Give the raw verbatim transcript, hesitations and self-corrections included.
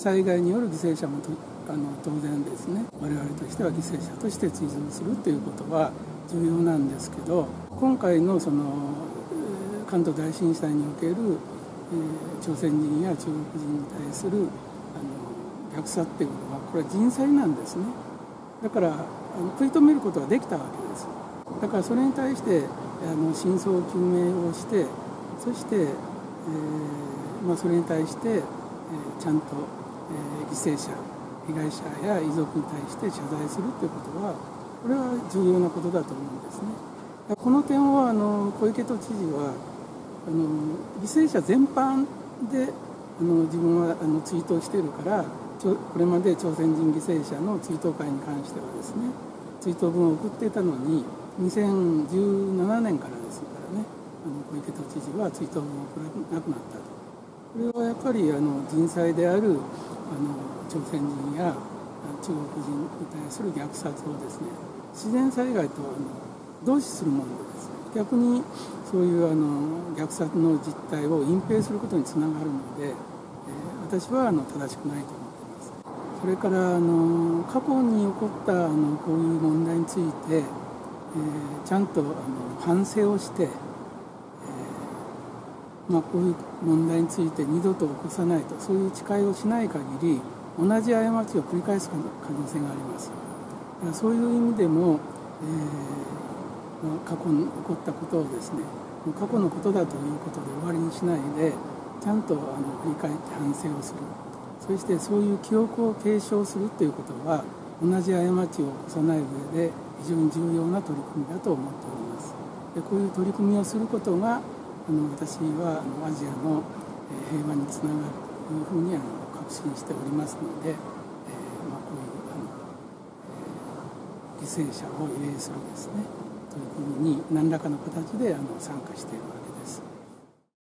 災害による犠牲者もとあの当然ですね、我々としては犠牲者として追悼するということは重要なんですけど、今回のその関東大震災における、えー、朝鮮人や中国人に対するあの虐殺っていうのはこれは人災なんですね。だからあの食い止めることができたわけです。だからそれに対してあの真相究明をして、そして、えーまあ、それに対して、えー、ちゃんと、えー、犠牲者被害者や遺族に対して謝罪するということはこれは重要なことだと思うんですね。この点をあの小池都知事はあの犠牲者全般であの自分はあの追悼しているから、これまで朝鮮人犠牲者の追悼会に関してはですね、追悼文を送っていたのににせんじゅうななねんからですからね、あの小池都知事は追悼文を送らなくなったと。これはやっぱりあの人災であるあの朝鮮人や中国人に対する虐殺をですね、自然災害とあの同視するものです。逆にそういうあの虐殺の実態を隠蔽することにつながるので、えー、私はあの正しくないと思っています。それからあの過去に起こったあのこういう問題について、えー、ちゃんとあの反省をして、えーまあ、こういう問題について二度と起こさないと、そういう誓いをしない限り同じ過ちを繰り返す可能性があります。そういう意味でも、えー、過去に起こったことをですね、過去のことだということで終わりにしないで、ちゃんとあの振り返って反省をする、そしてそういう記憶を継承するということは同じ過ちを起こさない上で非常に重要な取り組みだと思っております。でこういう取り組みをすることがあの私はあのアジアの平和につながるというふうにあの確信しておりますので、えーまあ、こういうあの、えー、犠牲者を慰霊するですね取り組みに何らかの形であの参加しているわけです。